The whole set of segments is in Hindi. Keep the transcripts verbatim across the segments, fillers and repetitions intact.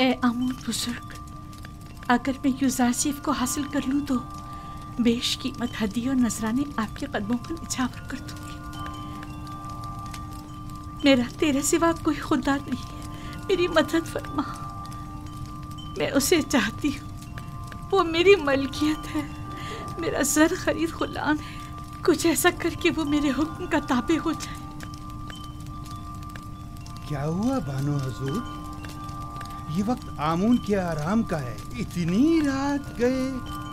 ए आमून बुजुर्ग, अगर मैं यूज़ारसीफ को हासिल कर लूँ तो बेश कीमत हदी और नजराने आपके कदमों पर निछावर कर दूंगी। मेरा तेरे सिवा कोई खुदा नहीं है, मेरी मदद फरमा। मैं उसे चाहती हूँ, वो मेरी मलकियत है, मेरा जर खरीद गुलाम है। कुछ ऐसा करके वो मेरे हुक्म का ताबे हो जाए। क्या हुआ बानो हजूर? ये वक्त आमून के आराम का है, इतनी रात गए।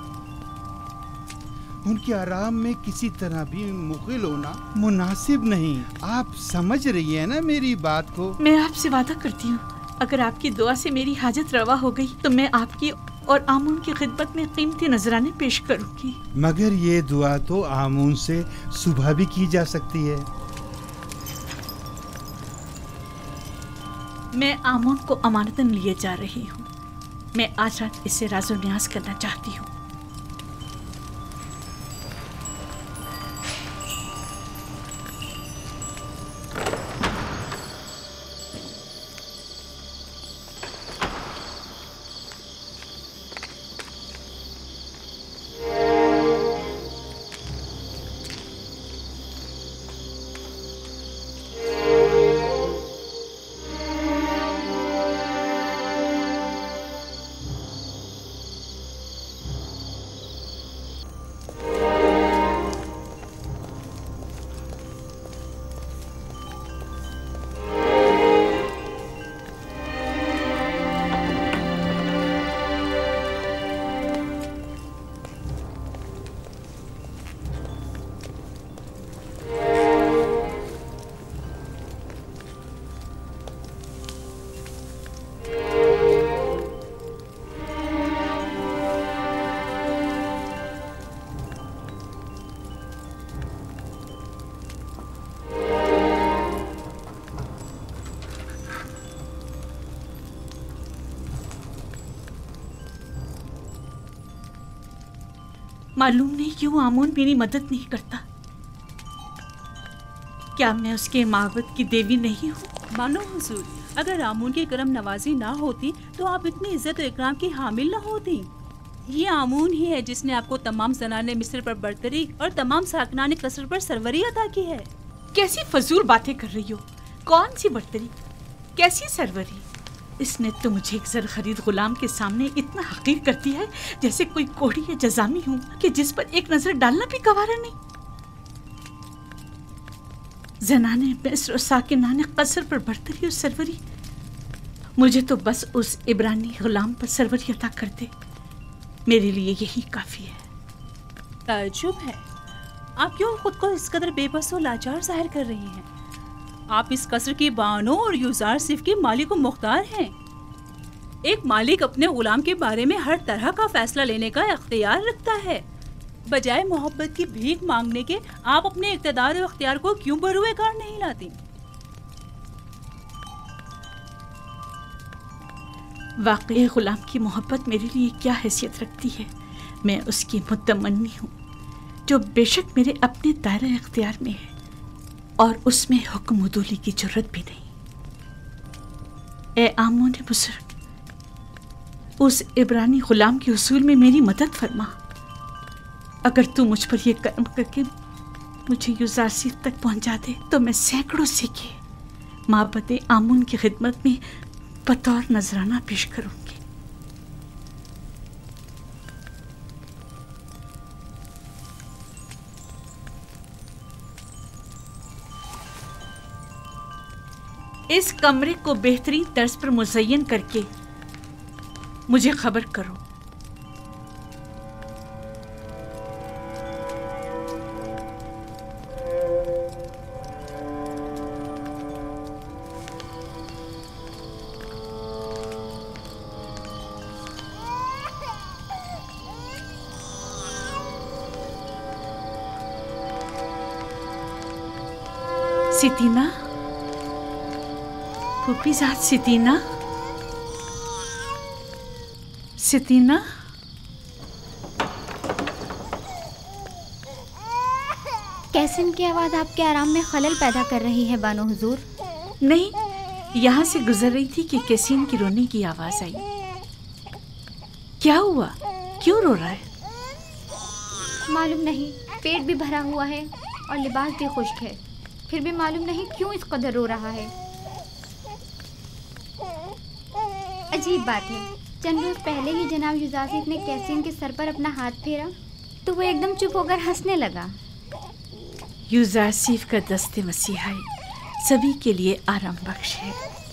उनके आराम में किसी तरह भी मुग़िल होना मुनासिब नहीं। आप समझ रही है ना मेरी बात को? मैं आपसे वादा करती हूँ, अगर आपकी दुआ से मेरी हाजत रवा हो गई तो मैं आपकी और आमून की खिदमत में कीमती नजराने पेश करूंगी। मगर ये दुआ तो आमून से सुबह भी की जा सकती है। मैं आमून को अमानतन लिए जा रही हूँ। मैं आज रात इससे राज़ो न्याज करना चाहती हूँ। मालूम नहीं क्यों आमून मेरी मदद नहीं करता। क्या मैं उसके माबद की देवी नहीं हूँ? मानो हुजूर, अगर आमून की करम नवाजी ना होती तो आप इतनी इज्जत और इकराम की हामिल ना होती। ये आमून ही है जिसने आपको तमाम ज़नाने मिस्र पर बरतरी और तमाम साकनाने कसर पर सरवरी अता की है। कैसी फजूल बातें कर रही हो? कौन सी बरतरी, कैसी सरवरी? इसने तो मुझे एक जर खरीद गुलाम के सामने इतना हकीर कर दिया है जैसे कोई कोढ़ी या जजामी हूँ कि जिस पर एक नजर डालना भी गवारा नहीं। जनाने मिस्र और साकिनाने कसर पर बरतरी और सरवरी, मुझे तो बस उस इब्रानी गुलाम पर सरवरी अता कर दे, मेरे लिए यही काफी है। ताज्जुब है, आप क्यों खुद को इस कदर बेबस और लाचार जाहिर कर रही हैं? आप इस कसर की बानो और यूज़ारसीफ के मालिक व मुख्तार हैं। एक मालिक अपने गुलाम के बारे में हर तरह का फैसला लेने का इख्तियार रखता है। बजाय मोहब्बत की भीख मांगने के आप अपने इख्तियार और इख्तियार को क्यों बरूए कार नहीं लाती? वाकई गुलाम की मोहब्बत मेरे लिए क्या हैसियत रखती है। मैं उसकी मुतमन्नी हूँ जो बेशक मेरे अपने दायरे इख्तियार में है और उसमें हुक्म उदूली की जरूरत भी नहीं। ए आमून बुजुर्ग, उस इब्रानी गुलाम के उसूल में मेरी मदद फरमा। अगर तू मुझ पर यह कर्म करके मुझे यूज़ारसीफ तक पहुंचा दे तो मैं सैकड़ों सिक्के माबद आमून की खिदमत में बतौर नजराना पेश करूंगी। इस कमरे को बेहतरीन तर्ज पर मुज़य्यन करके मुझे खबर करो। सितीना, फूफीज़ाद सितीना, सितीना, कैसन की आवाज़ आपके आराम में खलल पैदा कर रही है बानो हुजूर? नहीं, यहाँ से गुजर रही थी कि कैसीन की रोने की आवाज आई। क्या हुआ, क्यों रो रहा है? मालूम नहीं, पेट भी भरा हुआ है और लिबास भी खुश्क है, फिर भी मालूम नहीं क्यों इस कदर रो रहा है। अजीब बात है, चंद रोज पहले ही जनाब युजासिफ ने कैसीन के सर पर अपना हाथ फेरा तो वो एकदम चुप होकर हंसने लगा। युजासिफ का दस्ते मसीहाई सभी के लिए आराम बख्श है।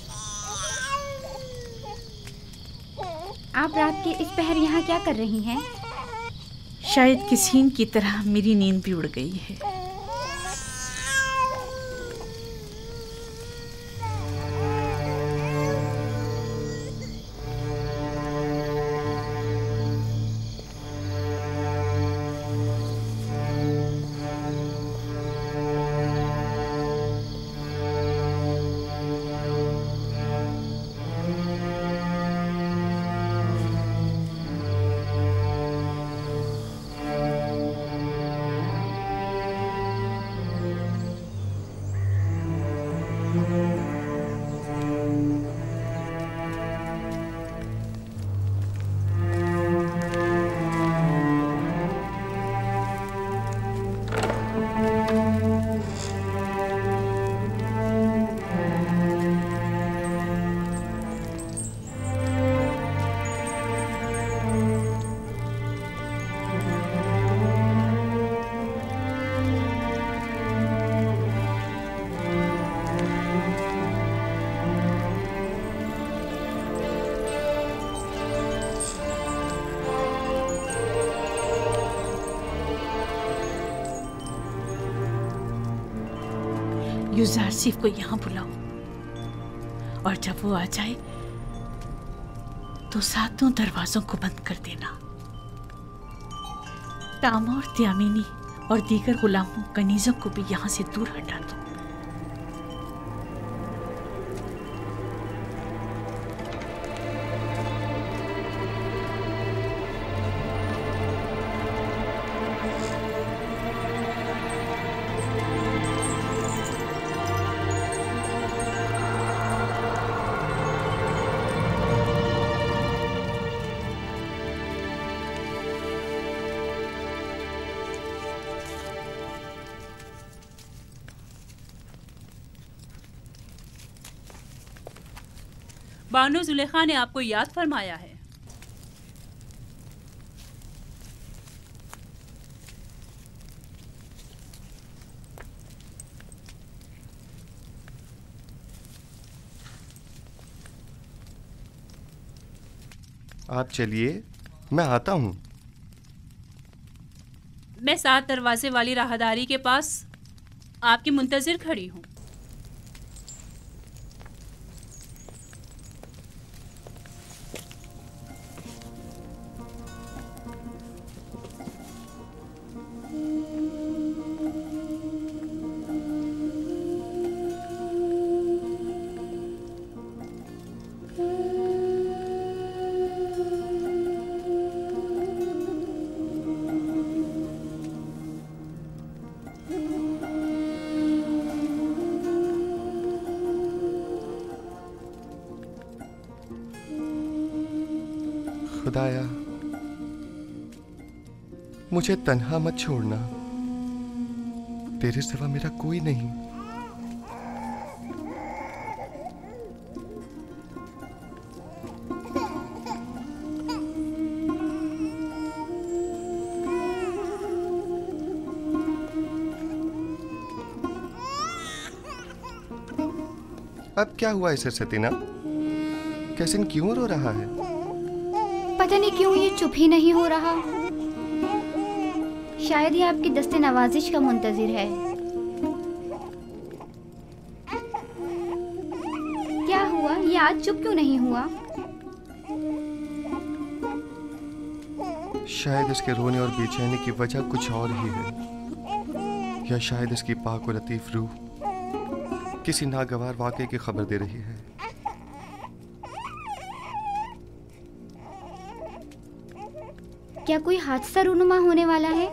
आप रात के इस पहर यहाँ क्या कर रही हैं? शायद किसीन की तरह मेरी नींद भी उड़ गई है। युजासिफ को यहाँ बुलाओ और जब वो आ जाए तो सातों दरवाजों को बंद कर देना। तामा और त्यामिनी और दीगर गुलामों कनीजों को भी यहाँ से दूर हटा दो। बानो जुलेखा ने आपको याद फरमाया है। आप चलिए, मैं आता हूँ। मैं सात दरवाजे वाली राहदारी के पास आपकी मुंतजिर खड़ी हूँ। खुदाया, मुझे तन्हा मत छोड़ना, तेरे सिवा मेरा कोई नहीं। अब क्या हुआ इसे सतीना? कैसिन क्यों रो रहा है? पता नहीं क्यों ये चुप ही नहीं हो रहा। शायद ये आपकी दस्ते नवाजिश का मुंतजिर है। क्या हुआ, ये आज चुप क्यों नहीं हुआ? शायद इसके रोने और बेचैनी की वजह कुछ और ही है, या शायद इसकी पाक और लतीफ रूह किसी नागवार वाक़े की खबर दे रही है। क्या कोई हादसा रूनुमा होने वाला है?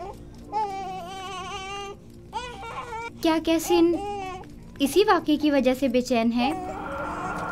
क्या कैसिन इसी वाक़े की वजह से बेचैन है?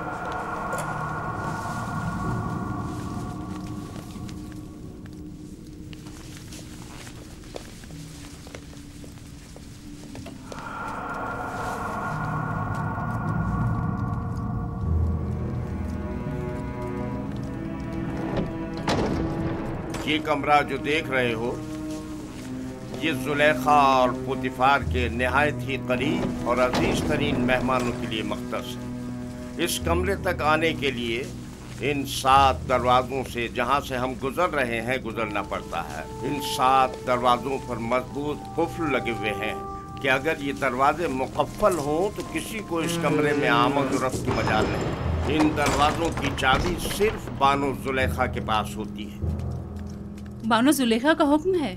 ये कमरा जो देख रहे हो, ये जुलेखा और पुतिफार के निहायत ही करीब और अजीज तरीन मेहमानों के लिए मख्तस है। इस कमरे तक आने के लिए इन सात दरवाजों से जहां से हम गुजर रहे हैं गुजरना पड़ता है। इन सात दरवाजों पर मजबूत कुफ्ल लगे हुए हैं कि अगर ये दरवाजे मुकफ्फल हों तो किसी को इस कमरे में आमद और रफ्त की मजाल नहीं। इन दरवाजों की चाबी सिर्फ बानो जुलेखा के पास होती है। बानो जुलेखा का हुक्म है।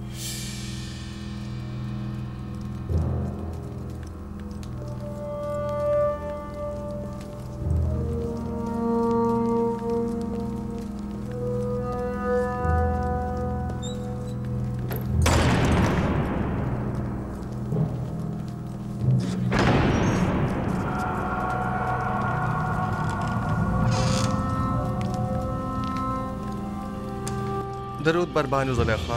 दरूद बर बानो जुलेखा।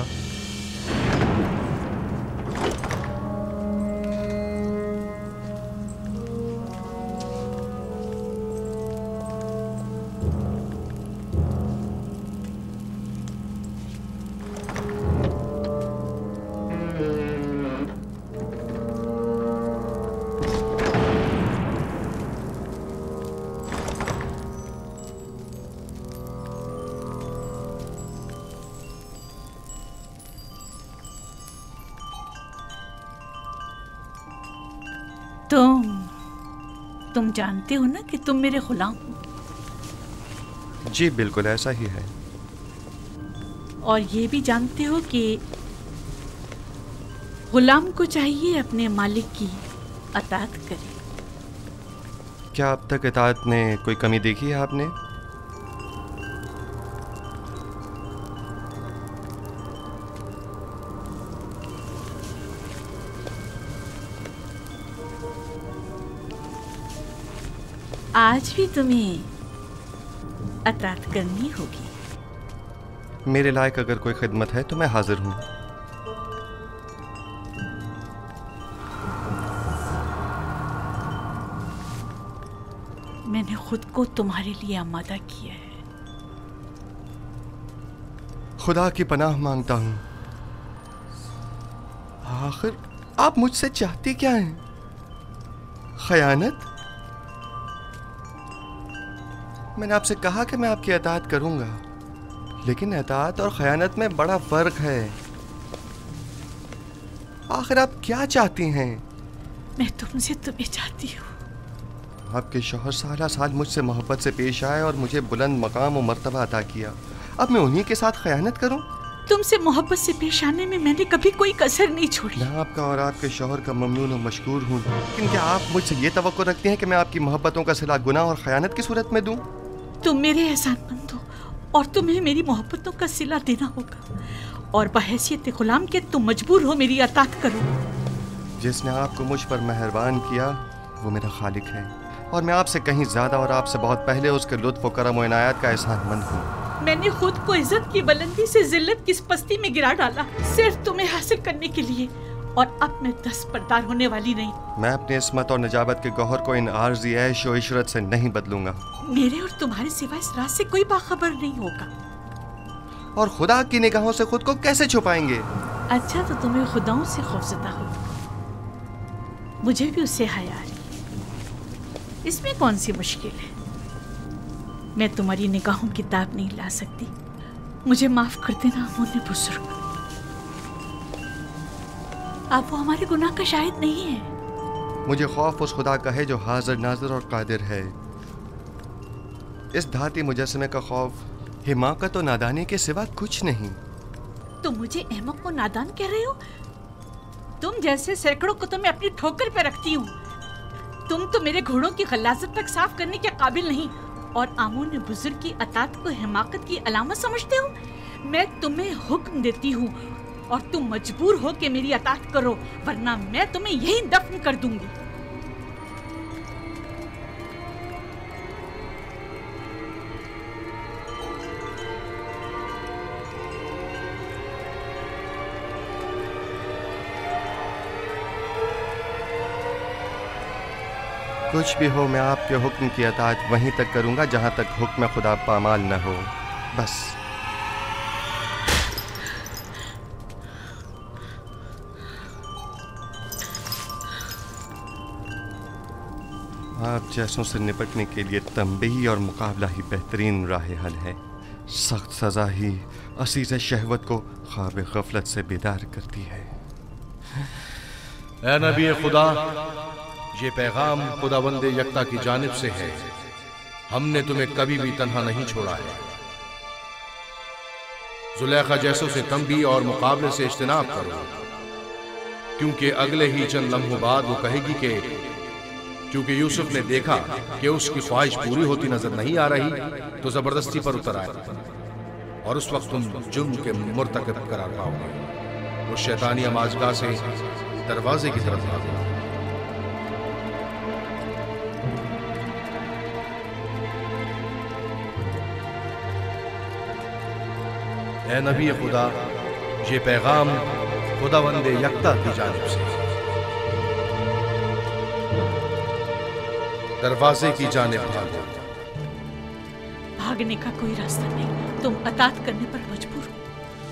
तुम तुम जानते हो ना कि तुम मेरे गुलाम हो। जी बिल्कुल ऐसा ही है। और ये भी जानते हो कि गुलाम को चाहिए अपने मालिक की अताअत करे। क्या अब तक इताअत में कोई कमी देखी है आपने? आज भी तुम्हें अताअत करनी होगी। मेरे लायक अगर कोई खिदमत है तो मैं हाजिर हूं। मैंने खुद को तुम्हारे लिए आमादा किया है। खुदा की पनाह मांगता हूं। आखिर आप मुझसे चाहती क्या हैं? खयानत? मैंने आपसे कहा कि मैं आपकी अताअत करूंगा, लेकिन अताअत और खयानत में बड़ा फर्क है। आखिर आप क्या चाहती हैं? मैं तुमसे तुम्हें चाहती हूँ। आपके शौहर साला साल मुझसे मोहब्बत से पेश आए और मुझे बुलंद मकाम और मर्तबा अता किया। अब मैं उन्हीं के साथ खयानत करूं? तुमसे मोहब्बत से पेश आने में मैंने कभी कोई कसर नहीं छोड़ी। मैं आपका और आपके शौहर का ममनून और मशकूर हूँ, लेकिन क्या आप मुझसे ये तवक्को रखती हैं कि मैं आपकी मोहब्बतों का सिला गुनाह और खयानत की सूरत में दूं? तुम मेरे एहसानमंद हो और तुम्हें मेरी मोहब्बतों का सिला देना होगा, और बहैसियत गुलाम के तुम मजबूर हो मेरी अताअत करो। जिसने आपको मुझ पर मेहरबान किया वो मेरा खालिक है, और मैं आपसे कहीं ज्यादा और आपसे बहुत पहले उसके लुत्फ और करम और इनायत का एहसानमंद हूँ। मैंने खुद को इज्जत की बुलंदी से जिल्लत की पस्ती में गिरा डाला सिर्फ तुम्हें हासिल करने के लिए, और अब मैं दस्तबरदार होने वाली नहीं। मैं अपनी इस्मत और नजाबत के गौहर को इन आर्जी ऐश और इशरत से नहीं बदलूंगा। मेरे और तुम्हारे सिवा इस राज से कोई बाखबर नहीं होगा। और खुदा की निगाहों से खुद को कैसे छुपाएंगे? अच्छा तो तुम्हें खुदाओं से खौफजदा हो, मुझे भी उससे हया आ रही। इसमें कौन सी मुश्किल है? मैं तुम्हारी निगाहों की ताब नहीं ला सकती। मुझे माफ कर देना अमूने बुजुर्ग। आप वो हमारे गुनाह का शाहिद नहीं है। मुझे खौफ उस खुदा का है जो हाजिर नाजिर और कादिर है। इस धाती मुजस्समे का खौफ हिमाकत और नादानी के सिवा कुछ नहीं। तुम मुझे अहमक को नादान कह रहे हो? तुम जैसे सैकड़ों को तो मैं अपनी ठोकर पे रखती हूँ। तुम तो मेरे घोड़ों की गलाजत तक साफ करने के काबिल नहीं, और आमून बुजुर्ग की अताअत को हिमाकत की अलामत समझते हो। मैं तुम्हें हुक्म देती हूँ और तुम मजबूर हो कि मेरी अताअत करो, वरना मैं तुम्हें यहीं दफन कर दूंगी। कुछ भी हो, मैं आपके हुक्म की अताअत वहीं तक करूंगा जहां तक हुक्म खुदा पामाल न हो। बस आप जैसों से निपटने के लिए तंबीही और मुकाबला ही बेहतरीन राह हल है। सख्त सजा ही असीज़ शहवत को ख्वाब गफलत से बेदार करती है। ऐ नबी खुदा, ये पैगाम खुदावंद यकता की जानिब से है। हमने तुम्हें कभी भी तन्हा नहीं छोड़ा है। जुलेखा जैसों से तंबी और मुकाबले से इज्तनाब करो, क्योंकि अगले ही चंद लम्हों बाद वो कहेगी कि क्योंकि यूसुफ ने देखा कि उसकी ख्वाहिश पूरी होती नजर नहीं आ रही, तो जबरदस्ती पर उतर आए और उस वक्त तुम जुर्म के मुर्तकब करार पाओगे। उस शैतानी अमाजगाह से दरवाजे की तरफ भागो। ऐ नबी खुदा, ये पैगाम खुदावंद यकता की जानिब से दरवाजे की जानिब भागो। भागने का कोई रास्ता नहीं, तुम अतात करने पर मजबूर हो।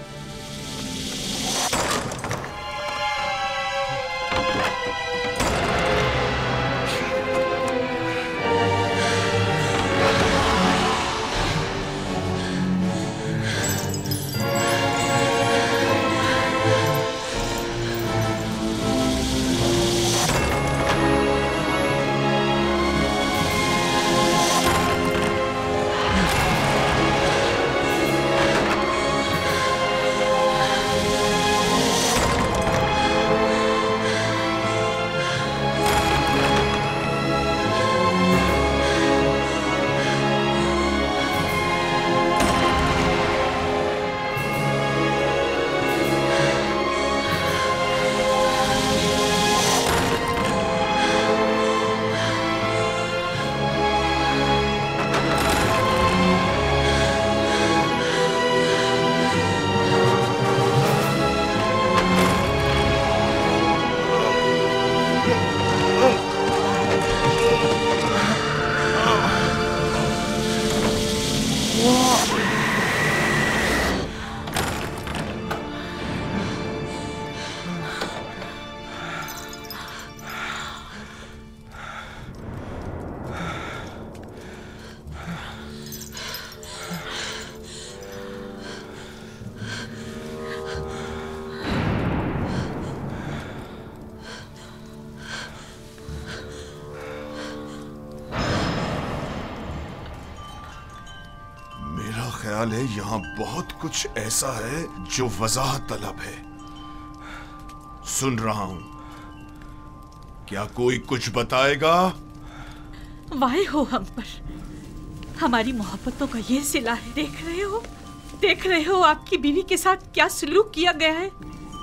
ख्याल है यहाँ बहुत कुछ ऐसा है जो वजाहत तलब है। सुन रहा हूं, क्या कोई कुछ बताएगा? वाहे हो हम पर, हमारी मोहब्बतों का ये सिला है। देख रहे हो, देख रहे हो आपकी बीवी के साथ क्या सलूक किया गया है।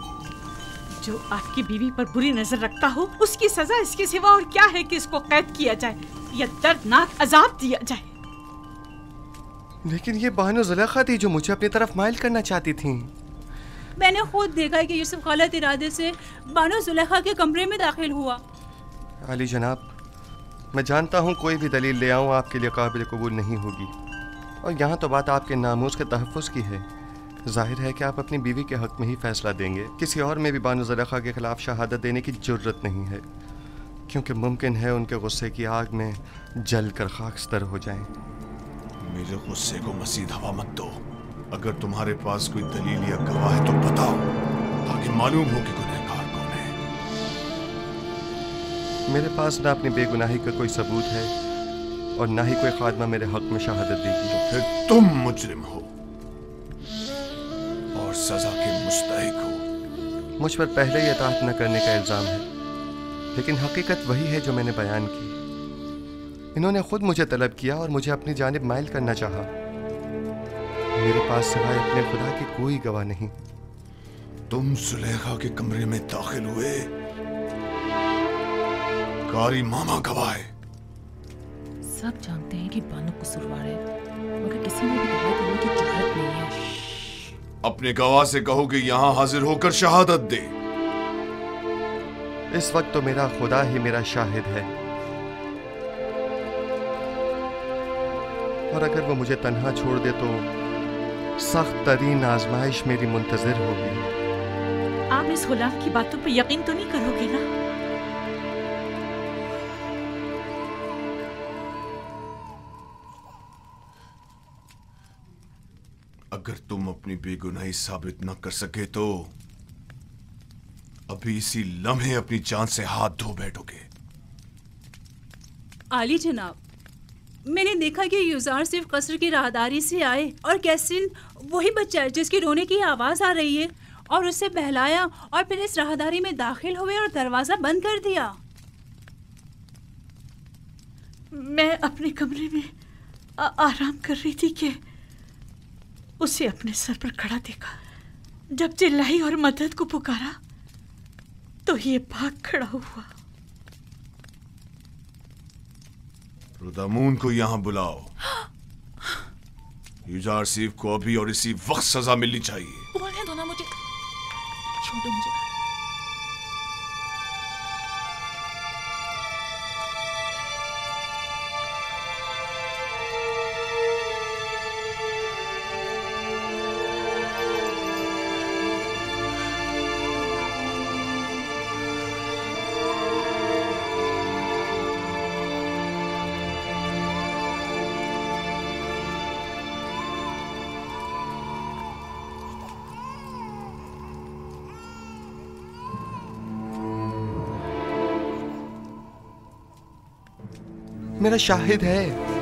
जो आपकी बीवी पर बुरी नजर रखता हो, उसकी सजा इसके सिवा और क्या है कि इसको कैद किया जाए या दर्दनाक अजाब दिया जाए। लेकिन ये बानो जुलेखा थी जो मुझे अपनी तरफ माइल करना चाहती थी। मैंने खुद देखा कि यूसुफ गलत इरादे से बानो जुलेखा के कमरे में दाखिल हुआ। अली जनाब, मैं जानता हूँ कोई भी दलील ले आऊँ आपके लिए काबिल कबूल नहीं होगी, और यहाँ तो बात आपके नामूस के तहफ़्फ़ुज़ की है। जाहिर है कि आप अपनी बीवी के हक़ में ही फ़ैसला देंगे। किसी और में भी बानो जुलेखा के ख़िलाफ़ शहादत देने की ज़रूरत नहीं है, क्योंकि मुमकिन है उनके गुस्से की आग में जल कर खाकस्तर हो जाएं। मेरे गुस्से को मज़ीद हवा मत दो। अगर तुम्हारे पास कोई दलील या गवाह है तो बताओ, ताकि मालूम हो कि गुनहगार कौन है। मेरे पास ना अपनी बेगुनाही का कोई सबूत है और ना ही कोई खादमा मेरे हक में शहादत देगी। तो फिर तुम मुजरिम हो और सजा के मुस्तहिक हो। मुझ पर पहले ही इताअत न करने का इल्ज़ाम है, लेकिन हकीकत वही है जो मैंने बयान की। इन्होंने खुद मुझे तलब किया और मुझे अपनी जानिब माइल करना चाहा। मेरे पास सिवाय अपने खुदा की कोई गवाह नहीं। तुम जुलेखा के कमरे में दाखिल हुए, कारी मामा गवाह है। सब जानते हैं कि बानो कसूरवार है, मगर किसी ने भी गवाही देने की जुर्रत नहीं है। अपने गवाह से कहो कि यहाँ हाजिर होकर शहादत दे। इस वक्त तो मेरा खुदा ही मेरा शाहिद है, और अगर वो मुझे तन्हा छोड़ दे तो सख्त तरीन आजमाइश मेरी मुंतजर होगी। आप इस गुलाम की बातों पर यकीन तो नहीं करोगे ना? अगर तुम अपनी बेगुनाही साबित न कर सके तो अभी इसी लम्हे अपनी जान से हाथ धो बैठोगे। आली जनाब, मैंने देखा कि युजार सिर्फ कसर की राहदारी से आए और कैसिन वही बच्चा है जिसकी रोने की आवाज आ रही है, और उसे बहलाया और फिर इस राहदारी में दाखिल हुए और दरवाजा बंद कर दिया। मैं अपने कमरे में आ, आराम कर रही थी कि उसे अपने सर पर खड़ा देखा। जब चिल्लाई और मदद को पुकारा तो ये भाग खड़ा हुआ। रुदामून को यहाँ बुलाओ। युजार सिफ को अभी और इसी वक्त सजा मिलनी चाहिए। बोलने दो ना मुझे, छोड़ो मुझे। मेरा शाहिद है।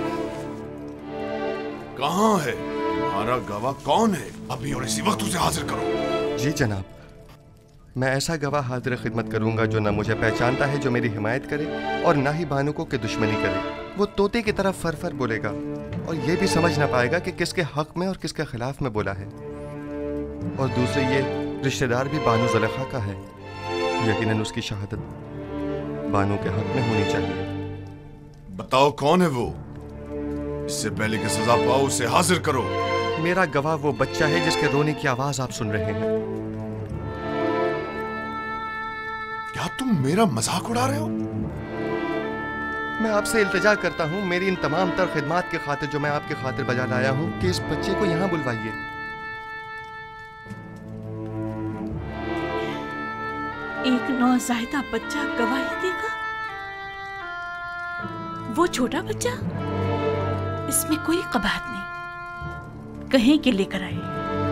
कहाँ है तुम्हारा गवाह? कौन है? अभी और इसी वक्त उसे हाजिर करो। जी जनाब, मैं ऐसा गवाह हाजिर खिदमत करूंगा जो ना मुझे पहचानता है, जो मेरी हिमायत करे, और ना ही बानुको की दुश्मनी करे। वो तोते की तरह फर फर बोलेगा और ये भी समझ ना पाएगा कि किसके हक में और किसके खिलाफ में बोला है। और दूसरे, ये रिश्तेदार भी बानो ज़ुलेखा का है। यकीनन उसकी शहादत बानो के हक में होनी चाहिए। बताओ कौन है वो? इससे पहले कि सजा पाओ उसे हाजिर करो। मेरा गवाह वो बच्चा है जिसके रोने की आवाज आप सुन रहे हैं। क्या तुम मेरा मजाक उड़ा रहे हो? मैं आपसे इल्तिजा करता हूँ, मेरी इन तमाम तर खिदमात की खातिर जो मैं आपके खातिर बजा लाया हूँ, कि इस बच्चे को यहाँ बुलवाइए। एक नौज़ायदा बच्चा गवाही देगा? वो छोटा बच्चा? इसमें कोई कबाहत नहीं, कहीं के लेकर आए।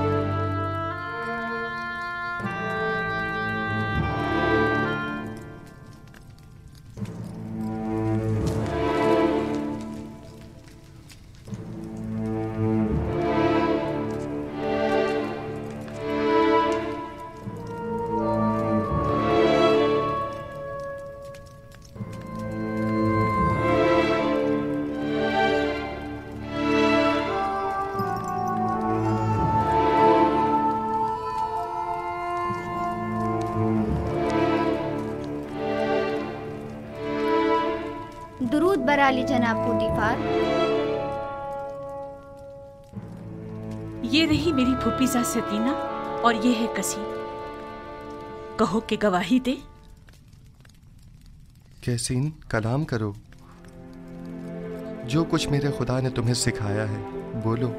दुरूद बराली जनाब पुटीफार। ये रही मेरी फूफीजा सतीना और ये है कसीम। कहो कि गवाही दे। कैसीन, कलाम करो। जो कुछ मेरे खुदा ने तुम्हें सिखाया है बोलो।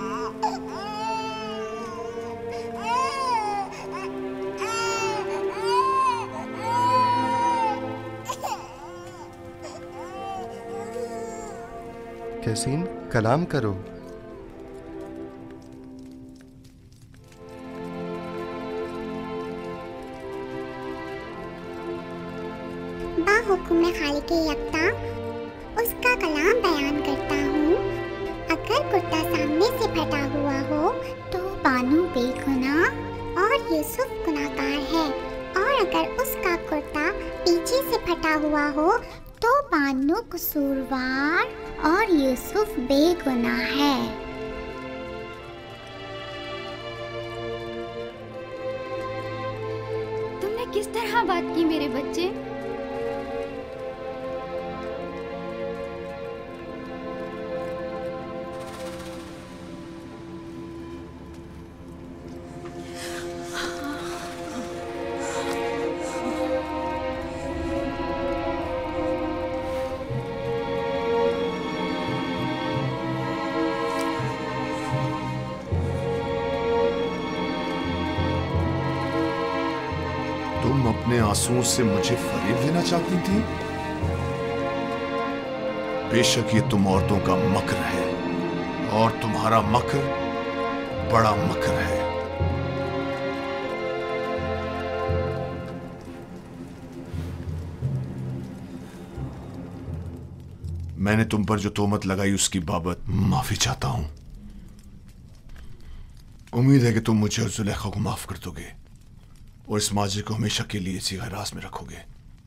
कैसीन, कलाम करो। बाहुकुम खालिक यकता उसका कलाम बयान करता हूँ। अगर कुर्ता सामने से फटा हुआ हो तो बानू बेगुनाह और यूसुफ गुनाहगार है, और अगर उसका कुर्ता पीछे से फटा हुआ हो तो बानू कसूरवार और यूसुफ बेगुनाह है। तुमने किस तरह बात की मेरे बच्चे? तुम अपने आंसुओं से मुझे फरेब देना चाहती थी। बेशक ये तुम औरतों का मकर है, और तुम्हारा मकर बड़ा मकर है। मैंने तुम पर जो तोहमत लगाई उसकी बाबत माफी चाहता हूं। उम्मीद है कि तुम मुझे और जुलेखा को माफ कर दोगे और इस माजरे को हमेशा के लिए इसी हिरास में रखोगे।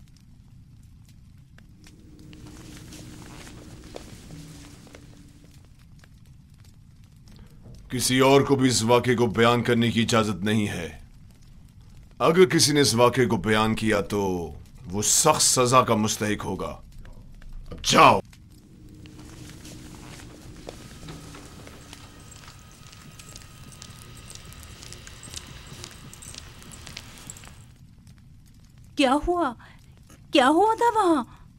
किसी और को भी इस वाक़े को बयान करने की इजाजत नहीं है। अगर किसी ने इस वाक़े को बयान किया तो वो सख्त सजा का मुस्तहिक होगा। अब जाओ। क्या हुआ? क्या हुआ था वहां?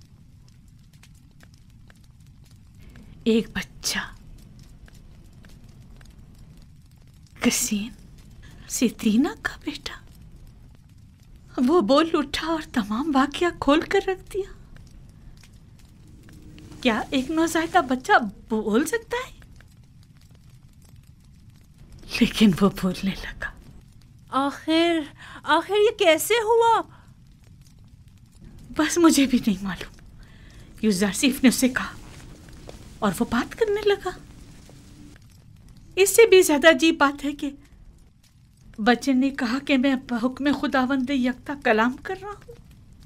एक बच्चा, कसीम, सितीना का बेटा, वो बोल उठा और तमाम वाकया खोल कर रख दिया। क्या एक नौज़ायदा बच्चा बोल सकता है? लेकिन वो बोलने लगा। आखिर आखिर ये कैसे हुआ? बस मुझे भी नहीं मालूम। यूजारसीफ ने उसे कहा और वो बात करने लगा। इससे भी ज्यादा अजीब बात है कि बच्चे ने कहा कि मैं हुक्म खुदावंद यकता कलाम कर रहा हूं।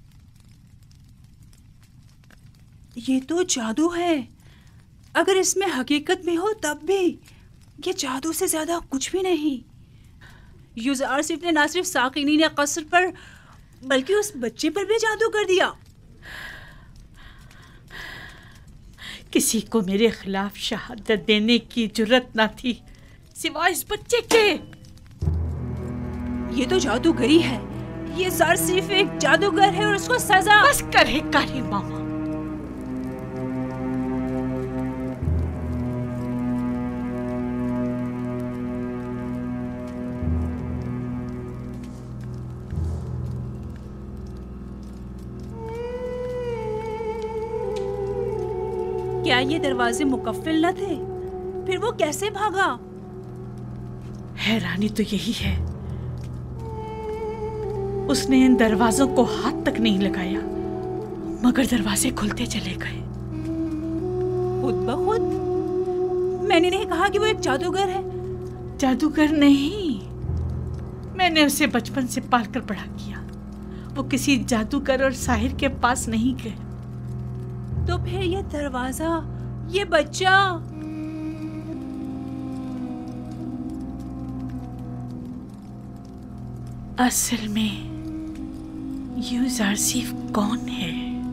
ये तो जादू है। अगर इसमें हकीकत में हो तब भी ये जादू से ज्यादा कुछ भी नहीं। यूजारसीफ ने ना सिर्फ साकिनी ने कसर पर बल्कि उस बच्चे पर भी जादू कर दिया। किसी को मेरे खिलाफ शहादत देने की जुर्रत ना थी सिवाय इस बच्चे के। ये तो जादूगरी है। ये ज़ारसीफ एक जादूगर है और उसको सजा। बस करे कारी मामा। क्या ये दरवाजे मुकफ्फिल न थे? फिर वो कैसे भागा? हैरानी तो यही है, उसने इन दरवाजों को हाथ तक नहीं लगाया मगर दरवाजे खुलते चले गए खुद ब खुद। मैंने नहीं कहा कि वो एक जादूगर है। जादूगर नहीं, मैंने उसे बचपन से पालकर बड़ा किया। वो किसी जादूगर और साहिर के पास नहीं गए। तो फिर ये दरवाजा, ये बच्चा, असल में यूजारसीफ कौन है?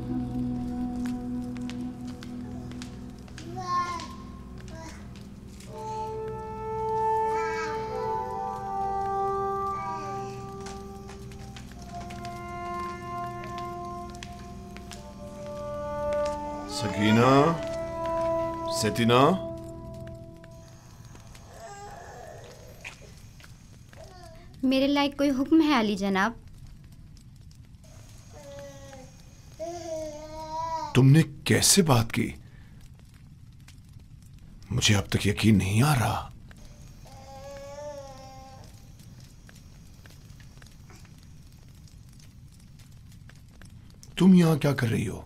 सकीना, सतीना, मेरे लायक कोई हुक्म है अली जनाब? तुमने कैसे बात की? मुझे अब तक यकीन नहीं आ रहा। तुम यहां क्या कर रही हो?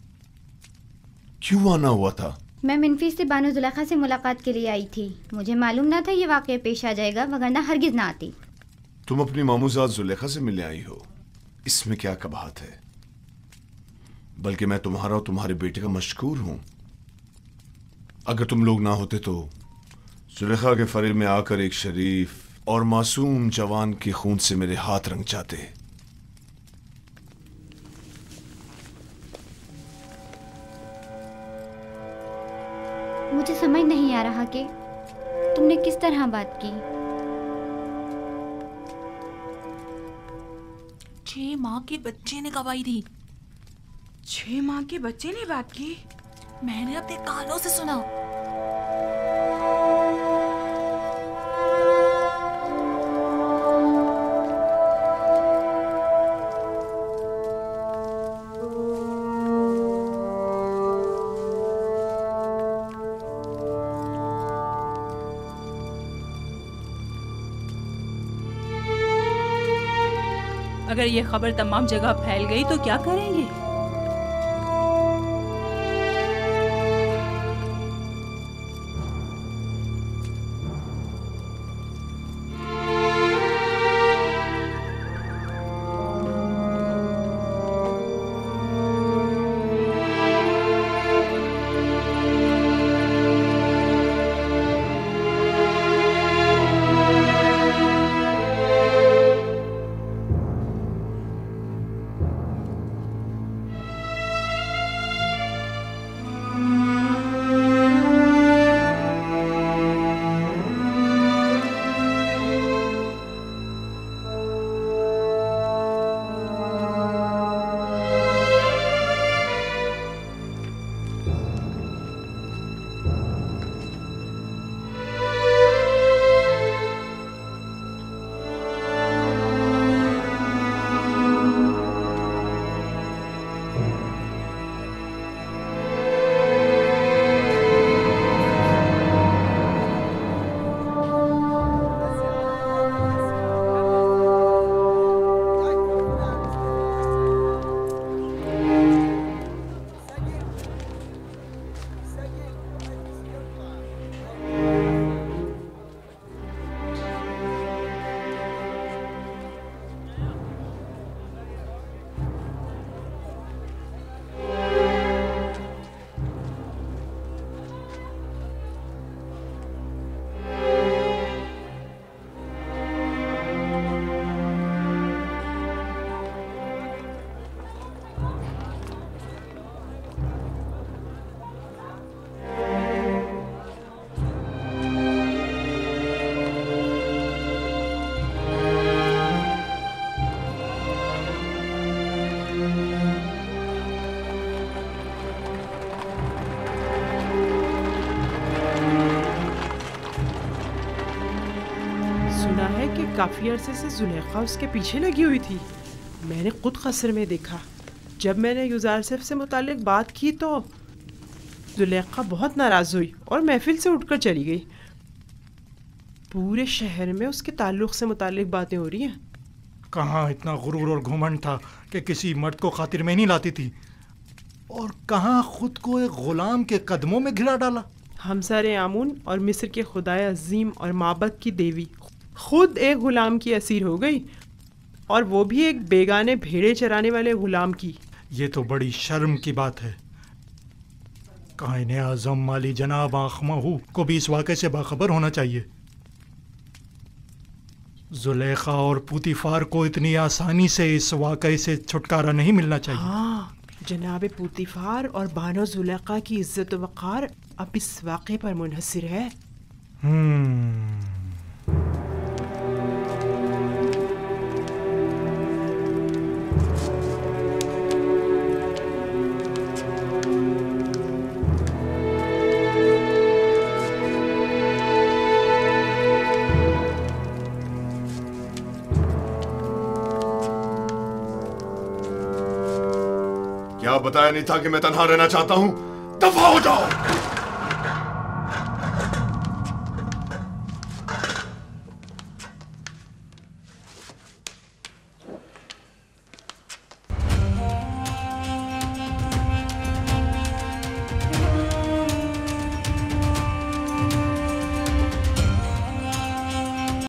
क्यों आना हुआ था? मैं मिनफी से बानो जुलेखा से मुलाकात के लिए आई थी। मुझे मालूम ना था ये वाकया पेश आ जाएगा, वगरना हरगिज ना आती। तुम अपनी मामूजात जुलेखा से मिलने आई हो, इसमें क्या कबाहत है? बल्कि मैं तुम्हारा और तुम्हारे बेटे का मशकूर हूं। अगर तुम लोग ना होते तो जुलेखा के फरेब में आकर एक शरीफ और मासूम जवान के खून से मेरे हाथ रंग जाते। मुझे समझ नहीं आ रहा कि तुमने किस तरह बात की। छह माह के बच्चे ने गवाही दी। छह माह के बच्चे ने बात की? मैंने अपने कानों से सुना। अगर ये खबर तमाम जगह फैल गई तो क्या करेंगे? काफी अरसे से जुलेखा उसके पीछे लगी हुई थी। मैंने खुद कस्र में देखा। जब मैंने युजारसिफ से मुतालिक बात की तो जुलेखा बहुत नाराज हुई और महफिल से उठकर चली गई। पूरे शहर में उसके ताल्लुक से मुतालिक बातें हो रही हैं। कहाँ इतना गुरूर और घुमंड था कि किसी मर्द को खातिर में नहीं लाती थी, और कहाँ खुद को एक गुलाम के कदमों में घिरा डाला। हमसारे आमून और मिस्र के खुदाए अजीम और माबद की देवी खुद एक गुलाम की असीर हो गई, और वो भी एक बेगाने भेड़े चराने वाले गुलाम की। ये तो बड़ी शर्म की बात है। कायने आज़म माली जनाब आखमहू को भी इस वाक़े से बाखबर होना चाहिए। जुलेखा और पुतीफार को इतनी आसानी से इस वाक़े से छुटकारा नहीं मिलना चाहिए। हाँ, जनाब पुतीफार और बानो जुलेखा की इज्जत व वक़ार अब इस वाक़े पर मुनहसिर है। हम्म क्या बताया नहीं था कि मैं तन्हा रहना चाहता हूं? दफा हो जाओ।